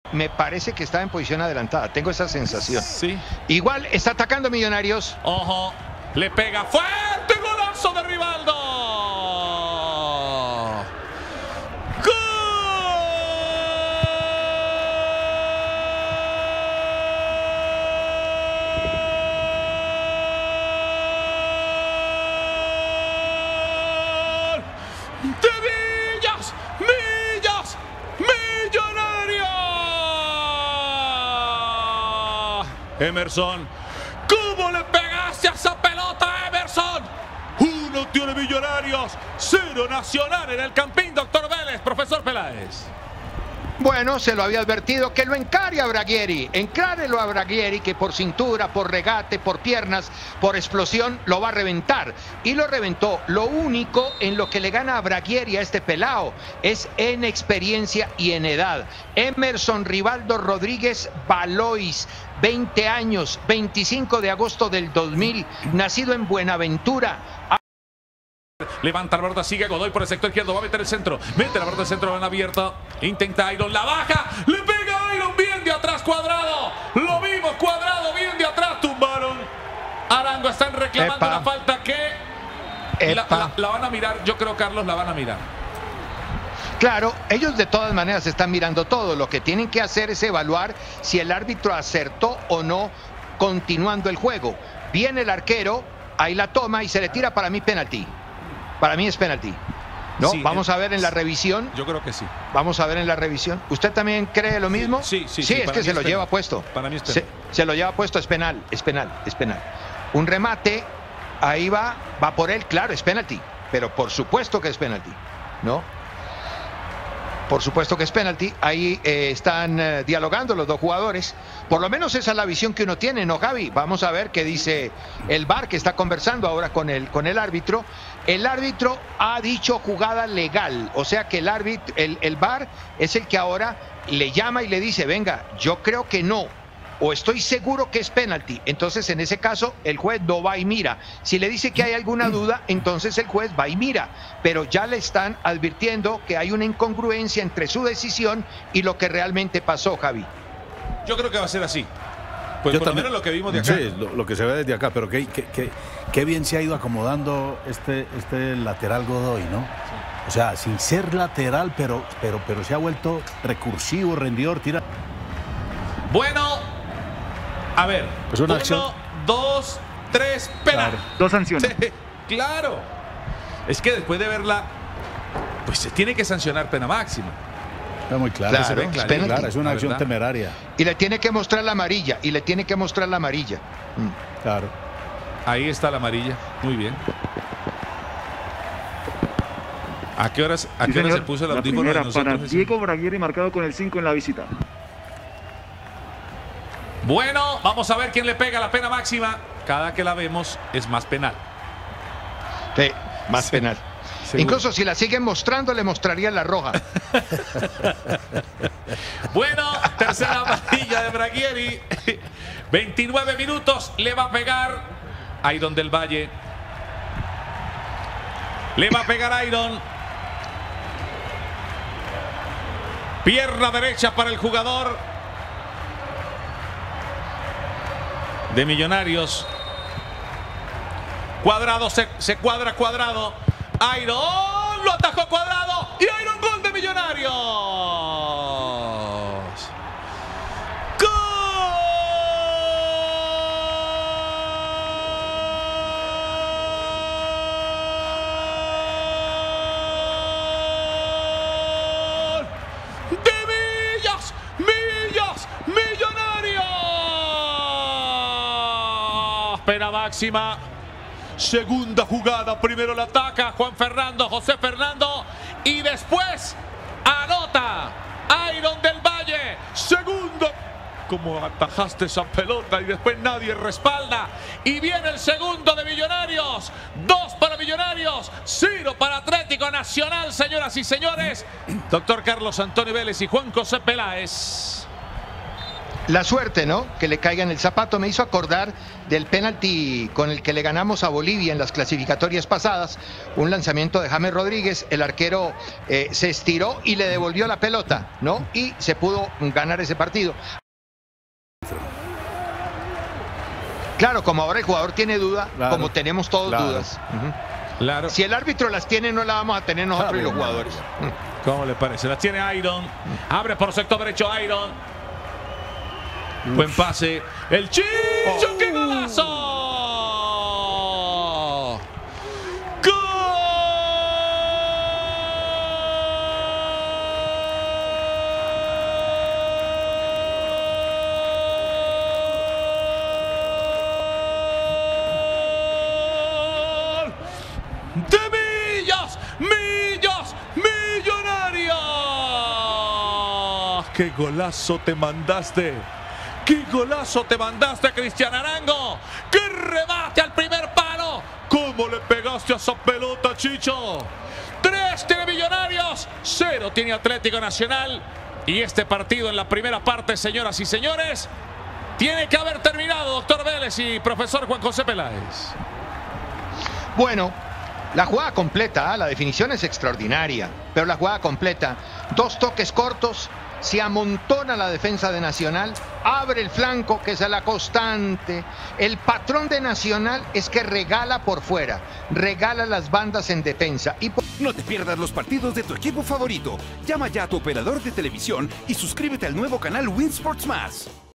me parece que estaba en posición adelantada. Tengo esa sensación. Sí. Igual está atacando Millonarios. Ojo, le pega fuerte, golazo de Rivaldo. Emerson, ¿cómo le pegaste a esa pelota, Emerson? 1 tiene Millonarios, 0 Nacional en el Campín, doctor Vélez, profesor Peláez. Bueno, se lo había advertido, que lo encare a Braguieri. Encárelo a Braguieri, que por cintura, por regate, por piernas, por explosión, lo va a reventar. Y lo reventó. Lo único en lo que le gana a Braguieri a este pelao es en experiencia y en edad. Emerson Rivaldo Rodríguez Valois, 20 años, 25 de agosto del 2000, nacido en Buenaventura. Levanta la pelota, sigue Godoy por el sector izquierdo, va a meter el centro, mete la pelota del centro, van abierta, intenta Iron, la baja, le pega Iron, bien de atrás Cuadrado, lo vimos Cuadrado, bien de atrás, tumbaron. Arango, están reclamando una falta que la van a mirar, yo creo, Carlos, la van a mirar. Claro, ellos de todas maneras están mirando todo. Lo que tienen que hacer es evaluar si el árbitro acertó o no continuando el juego. Viene el arquero, ahí la toma y se le tira, para mí penalti. Para mí es penalti. ¿No? Sí, vamos a ver en la revisión. Yo creo que sí. Vamos a ver en la revisión. ¿Usted también cree lo mismo? Sí, es que se lo lleva puesto. Para mí es penal. Se lo lleva puesto, es penal, es penal, es penal. Un remate, ahí va por él, claro, es penalti. Pero por supuesto que es penalti, ¿no? Por supuesto que es penalti. Ahí están dialogando los dos jugadores. Por lo menos esa es la visión que uno tiene, ¿no, Javi? Vamos a ver qué dice el VAR, que está conversando ahora con el árbitro. El árbitro ha dicho jugada legal. O sea que el VAR es el que ahora le llama y le dice, venga, yo creo que no, o estoy seguro que es penalti. Entonces, en ese caso, el juez no va y mira. Si le dice que hay alguna duda, entonces el juez va y mira. Pero ya le están advirtiendo que hay una incongruencia entre su decisión y lo que realmente pasó, Javi. Yo creo que va a ser así. Pues por lo menos lo que vimos de acá. Sí, lo que se ve desde acá, pero qué bien se ha ido acomodando este lateral Godoy, ¿no? O sea, sin ser lateral, pero se ha vuelto recursivo, rendidor, tira. Bueno, a ver, pues una 1, 2, 3, penal. Claro. 2 sanciones. Sí, claro. Es que después de verla, pues se tiene que sancionar pena máxima. Está muy claro. Claro, es una acción temeraria. Y le tiene que mostrar la amarilla. Claro. Ahí está la amarilla. Muy bien. ¿A qué horas se puso el audífono de nosotros? Para Diego Braguieri, marcado con el 5 en la visita. Bueno, vamos a ver quién le pega la pena máxima. Cada que la vemos es más penal. Sí, más penal. Seguro. Incluso si la siguen mostrando, le mostraría la roja. Bueno, tercera amarilla de Braguieri. 29 minutos, le va a pegar Iron del Valle. Le va a pegar Iron. Pierna derecha para el jugador de Millonarios. Cuadrado, se cuadra Cuadrado. Iron lo atajó Cuadrado y Iron, gol de Millonarios. ¡Gol de Millonarios! Pena máxima. Segunda jugada, primero la ataca José Fernando, y después anota Iron del Valle. Segundo, como atajaste esa pelota y después nadie respalda. Y viene el segundo de Millonarios. 2 para Millonarios, 0 para Atlético Nacional, señoras y señores. Doctor Carlos Antonio Vélez y Juan José Peláez. La suerte, ¿no? Que le caiga en el zapato. Me hizo acordar del penalti con el que le ganamos a Bolivia en las clasificatorias pasadas. Un lanzamiento de James Rodríguez. El arquero se estiró y le devolvió la pelota, ¿no? Y se pudo ganar ese partido. Claro, como ahora el jugador tiene duda, Claro, como tenemos todos claro. dudas. Claro. Si el árbitro las tiene, no las vamos a tener nosotros y los jugadores. ¿Cómo le parece? Las tiene Iron. Abre por sector derecho Iron. Buen pase. El Chicho. ¡Qué golazo! ¡Gol! ¡De Millos! ¡Millos! ¡Millonarios! ¡Qué golazo te mandaste! ¡Qué golazo te mandaste, Cristian Arango! ¡Qué remate al primer palo! ¿Cómo le pegaste a esa pelota, Chicho? 3 tiene Millonarios, 0 tiene Atlético Nacional. Y este partido en la primera parte, señoras y señores, tiene que haber terminado, doctor Vélez y profesor Juan José Peláez. Bueno, la jugada completa, la definición es extraordinaria, pero la jugada completa, 2 toques cortos, se amontona la defensa de Nacional, abre el flanco, que es la constante. El patrón de Nacional es que regala por fuera, regala las bandas en defensa. No te pierdas los partidos de tu equipo favorito. Llama ya a tu operador de televisión y suscríbete al nuevo canal Win Sports Más.